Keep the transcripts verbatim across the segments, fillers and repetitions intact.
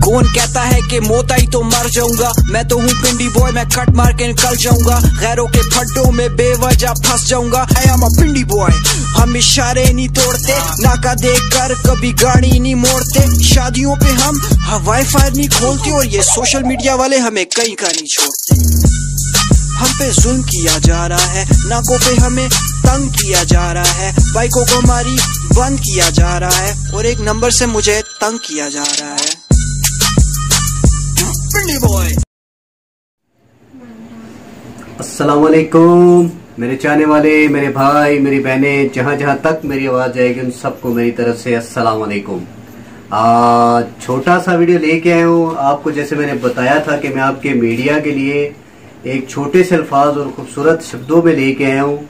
कौन कहता है कि मौत आई तो मर जाऊंगा, मैं तो हूँ पिंडी बॉय, मैं कट मार के निकल जाऊंगा, गैरों के फड्डों में बेवजह फंस जाऊंगा। I am a Pindi boy, हम इशारे नहीं तोड़ते, नाका देख कर कभी गाड़ी नहीं मोड़ते, शादियों पे हम वाईफाई नहीं खोलते, और ये सोशल मीडिया वाले हमें कहीं का नहीं छोड़ते। हम पे जुल्म किया जा रहा है, नाकों पे हमें तंग किया जा रहा है, बाइकों को हमारी बंद किया जा रहा है, और एक नंबर से मुझे तंग किया जा रहा है। पिंडी बॉय। अस्सलाम वालेकुम मेरे चाहने वाले, मेरे भाई, मेरी बहनें, जहां जहां तक मेरी आवाज जाएगी उन सबको मेरी तरफ से अस्सलाम वालेकुम। आज छोटा सा वीडियो लेके आया हूँ आपको। जैसे मैंने बताया था कि मैं आपके मीडिया के लिए एक छोटे से अल्फाज और खूबसूरत शब्दों में लेके आया हूँ,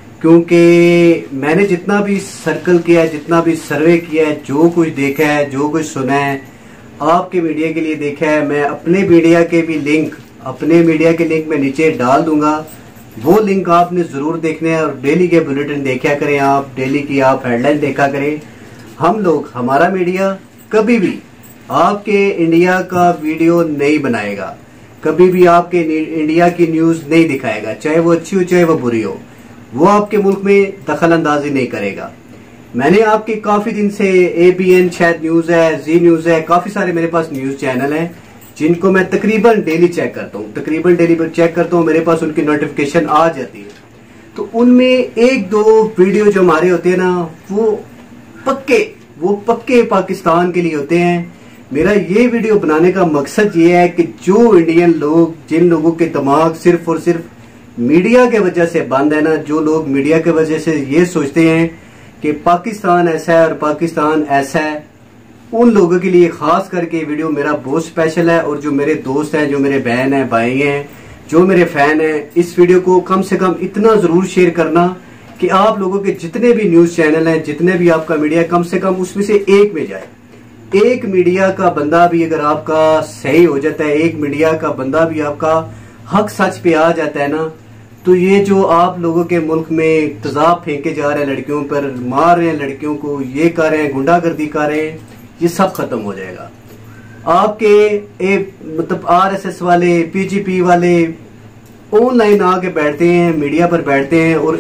क्योंकि मैंने जितना भी सर्कल किया है, जितना भी सर्वे किया है, जो कुछ देखा है, जो कुछ सुना है, आपके मीडिया के लिए देखा है। मैं अपने मीडिया के भी लिंक, अपने मीडिया के लिंक मैं नीचे डाल दूंगा, वो लिंक आपने जरूर देखने हैं, और डेली के बुलेटिन देखा करें, आप डेली की आप हेडलाइन देखा करें। हम लोग, हमारा मीडिया कभी भी आपके इंडिया का वीडियो नहीं बनाएगा, कभी भी आपके इंडिया की न्यूज नहीं दिखाएगा, चाहे वो अच्छी हो चाहे वो बुरी हो, वो आपके मुल्क में दखल अंदाजी नहीं करेगा। मैंने आपके काफी दिन से ए बी एन शायद न्यूज है, जी न्यूज है, काफी सारे मेरे पास न्यूज चैनल हैं जिनको मैं तकरीबन डेली चेक करता हूँ, तकरीबन डेली चेक करता हूँ, मेरे पास उनकी नोटिफिकेशन आ जाती है। तो उनमें एक दो वीडियो जो हमारे होते हैं ना, वो पक्के वो पक्के पाकिस्तान के लिए होते हैं। मेरा ये वीडियो बनाने का मकसद ये है कि जो इंडियन लोग, जिन लोगों के दिमाग सिर्फ और सिर्फ मीडिया के वजह से बंद है ना, जो लोग मीडिया के वजह से ये सोचते हैं कि पाकिस्तान ऐसा है और पाकिस्तान ऐसा है, उन लोगों के लिए खास करके ये वीडियो मेरा बहुत स्पेशल है। और जो मेरे दोस्त हैं, जो मेरे बहन हैं, भाई हैं, जो मेरे फैन हैं, इस वीडियो को कम से कम इतना जरूर शेयर करना कि आप लोगों के जितने भी न्यूज चैनल हैं, जितने भी आपका मीडिया, कम से कम उसमें से एक में जाए। एक मीडिया का बंदा भी अगर आपका सही हो जाता है, एक मीडिया का बंदा भी आपका हक सच पे आ जाता है ना, तो ये जो आप लोगों के मुल्क में तेजाब फेंके जा रहे हैं, लड़कियों पर मार रहे हैं, लड़कियों को ये कर रहे हैं, गुंडागर्दी कर रहे हैं, ये सब खत्म हो जाएगा। आपके ए, मतलब आर एस एस वाले, पी जी पी वाले ऑनलाइन आके बैठते हैं, मीडिया पर बैठते हैं, और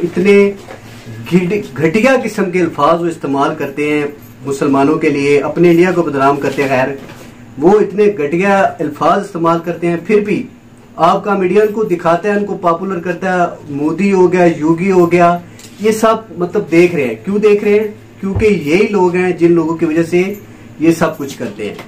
इतने घटिया किस्म के अल्फाज वो इस्तेमाल करते हैं मुसलमानों के लिए, अपने इंडिया को बदनाम करते हैं। खैर, वो इतने घटिया अल्फाज इस्तेमाल करते हैं, फिर भी आपका मीडिया उनको दिखाता है, उनको पॉपुलर करता है। मोदी हो गया, योगी हो गया, ये सब मतलब देख रहे हैं। क्यों देख रहे हैं? क्योंकि यही लोग हैं जिन लोगों की वजह से ये सब कुछ करते हैं।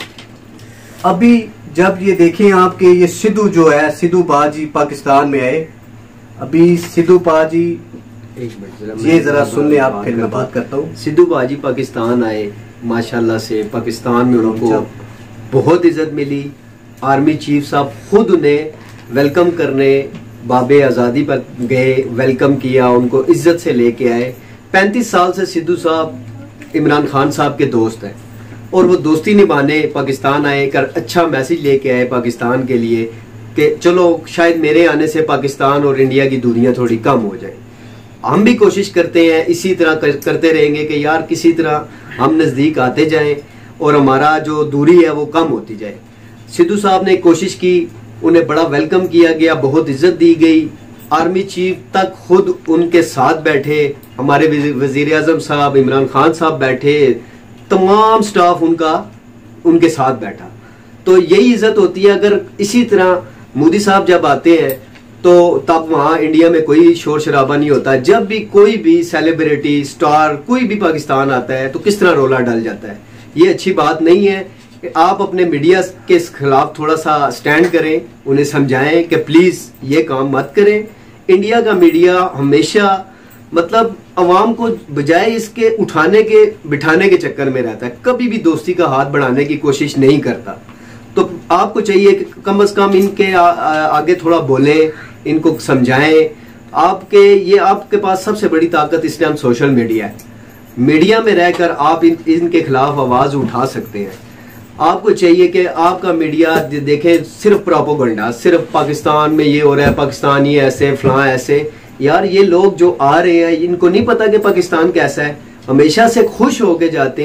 अभी जब ये देखें आपके ये सिद्धू जो है, सिद्धू बाजी पाकिस्तान में आए, अभी सिद्धू बाजी एक मिनट ये जरा सुन ले आप, फिर मैं बात करता हूँ। सिद्धू बाजी पाकिस्तान आए, माशाल्लाह से पाकिस्तान में उनको बहुत इज्जत मिली। आर्मी चीफ साहब खुद उन्हें वेलकम करने बाबे आज़ादी पर गए, वेलकम किया, उनको इज्जत से लेके आए। पैंतीस साल से सिद्धू साहब इमरान खान साहब के दोस्त हैं, और वो दोस्ती निभाने पाकिस्तान आए, कर अच्छा मैसेज लेके आए पाकिस्तान के लिए कि चलो शायद मेरे आने से पाकिस्तान और इंडिया की दूरियां थोड़ी कम हो जाए। हम भी कोशिश करते हैं, इसी तरह कर, करते रहेंगे कि यार किसी तरह हम नज़दीक आते जाएं और हमारा जो दूरी है वो कम होती जाए। सिद्धू साहब ने कोशिश की, उन्हें बड़ा वेलकम किया गया, बहुत इज्जत दी गई। आर्मी चीफ तक खुद उनके साथ बैठे, हमारे वजीर आजम साहब, इमरान खान साहब बैठे, तमाम स्टाफ उनका उनके साथ बैठा। तो यही इज्जत होती है। अगर इसी तरह मोदी साहब जब आते हैं तो तब वहाँ इंडिया में कोई शोर शराबा नहीं होता। जब भी कोई भी सेलिब्रिटी, स्टार, कोई भी पाकिस्तान आता है तो किस तरह रोला डल जाता है। ये अच्छी बात नहीं है। आप अपने मीडिया के खिलाफ थोड़ा सा स्टैंड करें, उन्हें समझाएं कि प्लीज ये काम मत करें। इंडिया का मीडिया हमेशा मतलब अवाम को बजाय इसके उठाने के बिठाने के चक्कर में रहता है, कभी भी दोस्ती का हाथ बढ़ाने की कोशिश नहीं करता। तो आपको चाहिए कि कम से कम इनके आ, आ, आगे थोड़ा बोलें, इनको समझाएं। आपके ये आपके पास सबसे बड़ी ताकत इस टाइम सोशल मीडिया है। मीडिया में रहकर आप इन, इनके खिलाफ आवाज उठा सकते हैं। आपको चाहिए कि आपका मीडिया देखें सिर्फ प्रोपोगंडा, सिर्फ पाकिस्तान में ये हो रहा है, पाकिस्तान ये ऐसे, फलां ऐसे। यार ये लोग जो आ रहे हैं इनको नहीं पता कि पाकिस्तान कैसा है, हमेशा से खुश होके जाते हैं।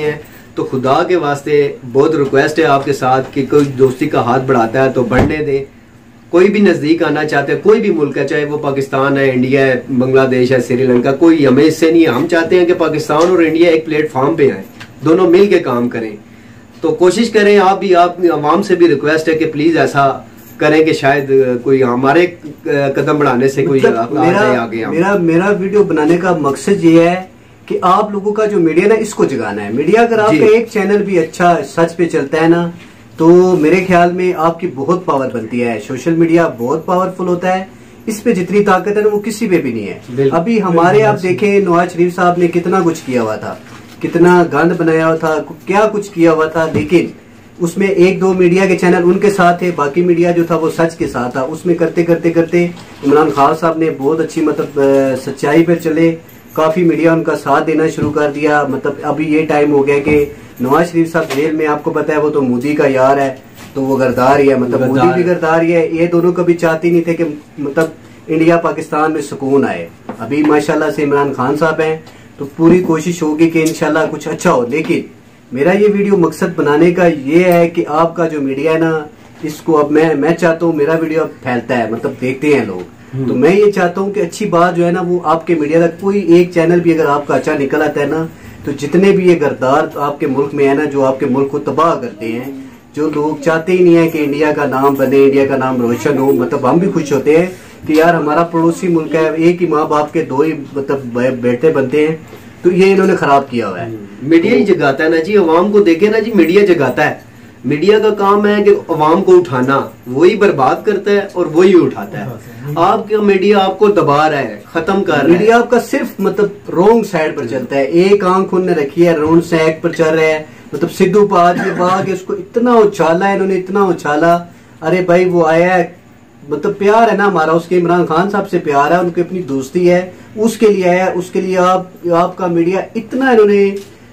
तो खुदा के वास्ते बहुत रिक्वेस्ट है आपके साथ कि कोई दोस्ती का हाथ बढ़ाता है तो बढ़ने दे। कोई भी नजदीक आना चाहते हैं, कोई भी मुल्क है, चाहे वो पाकिस्तान है, इंडिया है, बांग्लादेश है, श्रीलंका, कोई हमें इससे नहीं है। हम चाहते हैं कि पाकिस्तान और इंडिया एक प्लेटफॉर्म पे आए, दोनों मिल के काम करें। तो कोशिश करें, आप भी, आप आवाम से भी रिक्वेस्ट है कि प्लीज ऐसा करें कि शायद कोई हमारे कदम बढ़ाने से कोई मतलब मेरा, आगे मेरा मेरा वीडियो बनाने का मकसद ये है कि आप लोगों का जो मीडिया ना, इसको जगाना है। मीडिया अगर आपका एक चैनल भी अच्छा सच पे चलता है ना, तो मेरे ख्याल में आपकी बहुत पावर बनती है। सोशल मीडिया बहुत पावरफुल होता है, इस पे जितनी ताकत है ना वो किसी पे भी नहीं है। अभी हमारे आप देखें, नवाज शरीफ साहब ने कितना कुछ किया हुआ था, कितना गंद बनाया हुआ था, क्या कुछ किया हुआ था, लेकिन उसमें एक दो मीडिया के चैनल उनके साथ है, बाकी मीडिया जो था वो सच के साथ था। उसमें करते करते करते इमरान खान साहब ने बहुत अच्छी मतलब सच्चाई पर चले, काफी मीडिया उनका साथ देना शुरू कर दिया। मतलब अभी ये टाइम हो गया कि नवाज शरीफ साहब जेल में, आपको पता है वो तो मोदी का यार है, तो वो गरदार ही है, मतलब मोदी भी गरदार ही है। ये दोनों कभी चाहते नहीं थे कि मतलब इंडिया पाकिस्तान में सुकून आए। अभी माशाल्लाह से इमरान खान साहब हैं, तो पूरी कोशिश होगी कि इंशाल्लाह कुछ अच्छा हो। लेकिन मेरा ये वीडियो मकसद बनाने का ये है कि आपका जो मीडिया है ना, इसको अब मैं मैं चाहता हूँ, मेरा वीडियो अब फैलता है, मतलब देखते हैं लोग, तो मैं ये चाहता हूँ कि अच्छी बात जो है ना वो आपके मीडिया तक, कोई एक चैनल भी अगर आपका अच्छा निकल आता है ना, तो जितने भी ये गरदार आपके मुल्क में है ना, जो आपके मुल्क को तबाह करते हैं, जो लोग चाहते ही नहीं है कि इंडिया का नाम बने, इंडिया का नाम रोशन हो, मतलब हम भी खुश होते हैं कि यार हमारा पड़ोसी मुल्क है, एक ही माँ बाप के दो ही मतलब बेटे बनते हैं, तो ये इन्होंने खराब किया हुआ है। मीडिया ही जगाता है ना जी, अवाम को देखे ना जी, मीडिया जगाता है। मीडिया का काम है कि अवाम को उठाना, वही बर्बाद करता है और वही उठाता है। आपका मीडिया आपको दबा रहा है, खत्म कर रहा है। मीडिया आपका सिर्फ मतलब रोंग साइड पर चलता है, एक आंख उन्होंने रखी है, रोंग साइड पर चल रहा है। मतलब सिद्धू पाद के बाद उसको इतना उछाला है इन्होंने, इतना उछाला। अरे भाई वो आया है, मतलब प्यार है ना हमारा, उसके इमरान खान साहब से प्यार है, उनकी अपनी दोस्ती है, उसके लिए आया, उसके लिए आप आपका मीडिया इतना इन्होंने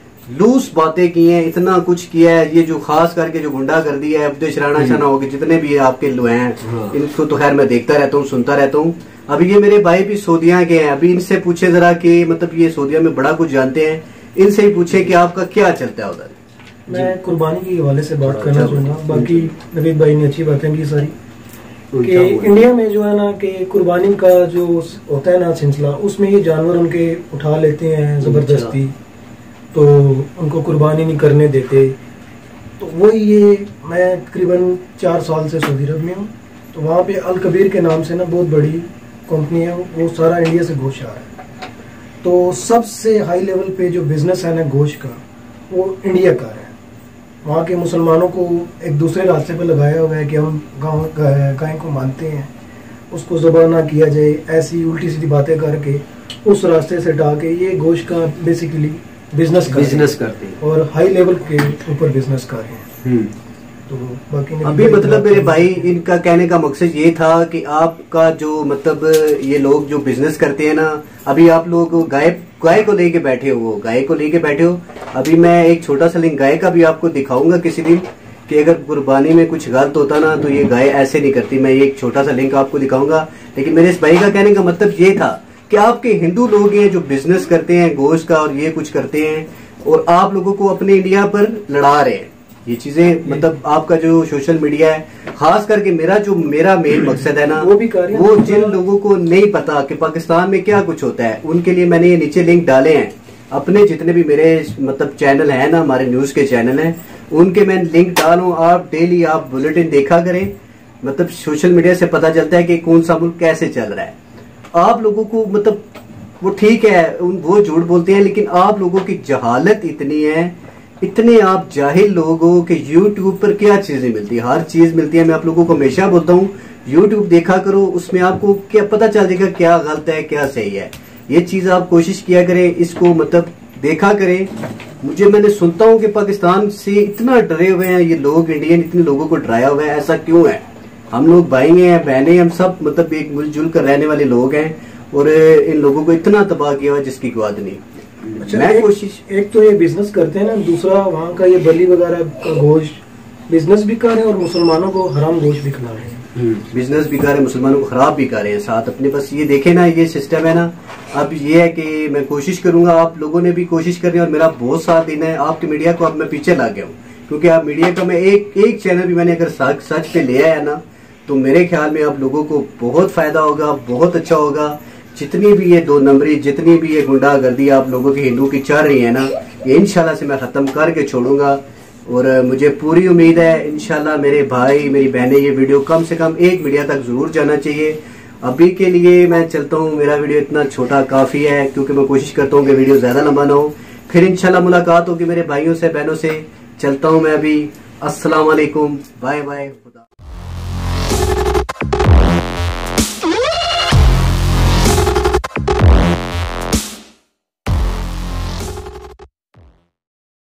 लूज बातें की हैं, इतना कुछ किया है। ये जो खास करके जो गुंडा कर दिया है, अब्देश राणा शाना हो गए, जितने भी आपके लोग हैं, हाँ। इनको तो खैर मैं देखता रहता हूँ, सुनता रहता हूँ। अभी ये मेरे भाई भी सऊदिया के हैं, अभी इनसे पूछे जरा कि मतलब ये सऊदिया में बड़ा कुछ जानते हैं, इनसे ही पूछे कि आपका क्या चलता है उधर। मैं कुर्बानी के हवाले से बात करना चाहूंगा। बाकी नवीद भाई ने अच्छी बातें की सारी, कि इंडिया में जो है ना कि कुर्बानी का जो होता है ना सिलसिला, उसमें ये जानवर उनके उठा लेते हैं जबरदस्ती, तो उनको कुर्बानी नहीं करने देते। तो वही ये, मैं तकरीबन चार साल से सऊदी अरब में हूँ, तो वहाँ पे अल कबीर के नाम से ना बहुत बड़ी कंपनी है, वो सारा इंडिया से गोश्त आ रहा है। तो सबसे हाई लेवल पे जो बिजनेस है ना गोश्त का, वो इंडिया का है। वहाँ के मुसलमानों को एक दूसरे रास्ते पे लगाया हुआ है कि हम गाँव गाय को मानते हैं, उसको ज़बह ना किया जाए, ऐसी उल्टी सीधी बातें करके उस रास्ते से हटा के ये गोश्त का बेसिकली बिजनेस कर बिजनेस करते हैं और हाई लेवल के ऊपर बिजनेस कर रहे हैं। तो बाकी अभी मतलब मेरे भाई, इनका कहने का मकसद ये था कि आपका जो मतलब ये लोग जो बिजनेस करते हैं ना, अभी आप लोग गाय गाय को लेके बैठे हो, गाय को लेके बैठे हो। अभी मैं एक छोटा सा लिंक गाय का भी आपको दिखाऊंगा किसी दिन, कि अगर कुर्बानी में कुछ गलत होता ना तो ये गाय ऐसे नहीं करती। मैं एक छोटा सा लिंक आपको दिखाऊंगा। लेकिन मेरे इस भाई का कहने का मतलब ये था कि आपके हिंदू लोग हैं जो बिजनेस करते हैं गोश्त का और ये कुछ करते हैं, और आप लोगों को अपने इंडिया पर लड़ा रहे हैं ये चीजें। मतलब आपका जो सोशल मीडिया है, खास करके मेरा जो मेरा मेन मकसद है ना, वो भी वो जिन लोगों को नहीं पता कि पाकिस्तान में क्या कुछ होता है, उनके लिए मैंने ये नीचे लिंक डाले हैं। अपने जितने भी मेरे मतलब चैनल है ना, हमारे न्यूज के चैनल हैं, उनके मैं लिंक डालूं, आप डेली आप बुलेटिन देखा करें। मतलब सोशल मीडिया से पता चलता है कि कौन सा मुल्क कैसे चल रहा है। आप लोगों को मतलब वो ठीक है, वो झूठ बोलते हैं, लेकिन आप लोगों की जहालत इतनी है, इतने आप जाहिल लोग हो कि यूट्यूब पर क्या चीजें मिलती है, हर चीज मिलती है। मैं आप लोगों को हमेशा बोलता हूँ यूट्यूब देखा करो, उसमें आपको क्या पता चल जाएगा क्या गलत है क्या सही है। ये चीज आप कोशिश किया करें, इसको मतलब देखा करें। मुझे मैंने सुनता हूँ कि पाकिस्तान से इतना डरे हुए हैं ये लोग, इंडियन इतने लोगों को डराया हुआ है, ऐसा क्यों है? हम लोग भाई हैं बहनें, हम सब मतलब एक मिलजुल कर रहने वाले लोग हैं, और इन लोगों को इतना तबाह किया हुआ जिसकी कोई बात नहीं। अच्छा, मैं कोशिश, एक तो ये बिजनेस करते हैं ना, दूसरा वहाँ का ये बलि वगैरह का गोश्त बिजनेस भी कर रहे हैं और मुसलमानों को हराम गोश्त भी खिला रहे हैं। बिजनेस भी कर रहे हैं, मुसलमानों को खराब भी कर रहे हैं साथ अपने। बस ये देखे ना, ये सिस्टम है ना। अब ये है कि मैं कोशिश करूंगा, आप लोगों ने भी कोशिश करनी है और मेरा बहुत साथ देना है। आपके मीडिया को अब मैं पीछे ला गया हूँ, क्योंकि आप मीडिया का मैं एक एक चैनल भी मैंने अगर सच सच पे ले आया ना, तो मेरे ख्याल में आप लोगों को बहुत फायदा होगा, बहुत अच्छा होगा। जितनी भी ये दो नंबरी, जितनी भी ये गुंडागर्दी आप लोगों की हिंदू की चल रही है ना, ये इंशाल्लाह से मैं खत्म करके छोड़ूंगा। और मुझे पूरी उम्मीद है इंशाल्लाह मेरे भाई मेरी बहनें, ये वीडियो कम से कम एक मीडिया तक जरूर जाना चाहिए। अभी के लिए मैं चलता हूँ, मेरा वीडियो इतना छोटा काफी है, क्योंकि मैं कोशिश करता हूँ कि वीडियो ज्यादा लंबा ना हो। फिर इंशाल्लाह मुलाकात होगी मेरे भाइयों से, बहनों से। चलता हूँ मैं अभी। अस्सलाम वालेकुम, बाय बाय, खुदा।